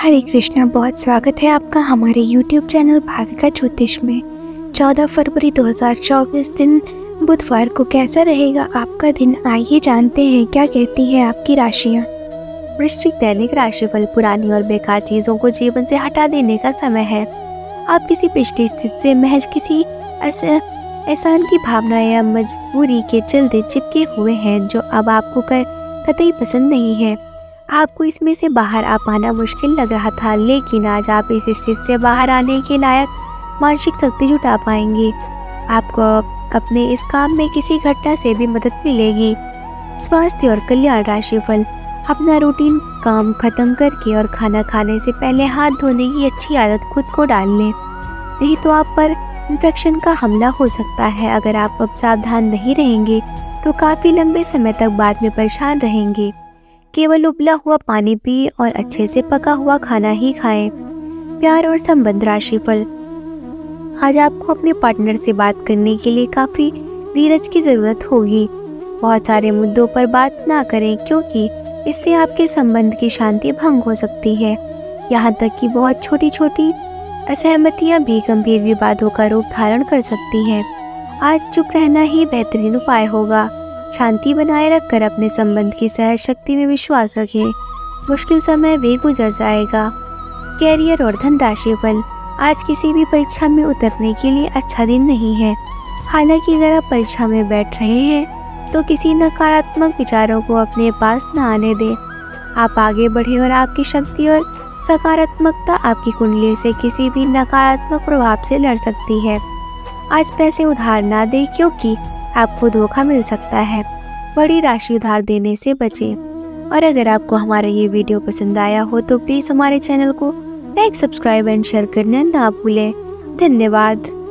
हरे कृष्णा, बहुत स्वागत है आपका हमारे YouTube चैनल भाविका ज्योतिष में। 14 फरवरी 2024 दिन बुधवार को कैसा रहेगा आपका दिन, आइए जानते हैं क्या कहती है आपकी राशियाँ। वृश्चिक दैनिक राशिफल। पुरानी और बेकार चीजों को जीवन से हटा देने का समय है। आप किसी पिछली स्थिति से महज किसी एहसान की भावना या मजबूरी के चलते चिपके हुए हैं जो अब आपको कतई पसंद नहीं है। आपको इसमें से बाहर आ पाना मुश्किल लग रहा था, लेकिन आज आप इस स्थिति से बाहर आने के लायक मानसिक शक्ति जुटा पाएंगे। आपको अपने इस काम में किसी घटना से भी मदद मिलेगी। स्वास्थ्य और कल्याण राशिफल। अपना रूटीन काम खत्म करके और खाना खाने से पहले हाथ धोने की अच्छी आदत खुद को डाल लें, नहीं तो आप पर इन्फेक्शन का हमला हो सकता है। अगर आप अब सावधान नहीं रहेंगे तो काफ़ी लंबे समय तक बाद में परेशान रहेंगे। केवल उबला हुआ पानी पिए और अच्छे से पका हुआ खाना ही खाएं। प्यार और संबंध राशिफल। आज आपको अपने पार्टनर से बात करने के लिए काफ़ी धीरज की ज़रूरत होगी। बहुत सारे मुद्दों पर बात ना करें, क्योंकि इससे आपके संबंध की शांति भंग हो सकती है। यहाँ तक कि बहुत छोटी छोटी असहमतियाँ भी गंभीर विवादों का रूप धारण कर सकती हैं। आज चुप रहना ही बेहतरीन उपाय होगा। शांति बनाए रखकर अपने संबंध की सहज शक्ति में विश्वास रखें। मुश्किल समय भी गुजर जाएगा। कैरियर और धन राशिफल। आज किसी भी परीक्षा में उतरने के लिए अच्छा दिन नहीं है। हालांकि अगर आप परीक्षा में बैठ रहे हैं तो किसी नकारात्मक विचारों को अपने पास न आने दें। आप आगे बढ़ें और आपकी शक्ति और सकारात्मकता आपकी कुंडली से किसी भी नकारात्मक प्रभाव से लड़ सकती है। आज पैसे उधार ना दें, क्योंकि आपको धोखा मिल सकता है। बड़ी राशि उधार देने से बचें। और अगर आपको हमारा ये वीडियो पसंद आया हो तो प्लीज़ हमारे चैनल को लाइक, सब्सक्राइब एंड शेयर करना ना भूलें। धन्यवाद।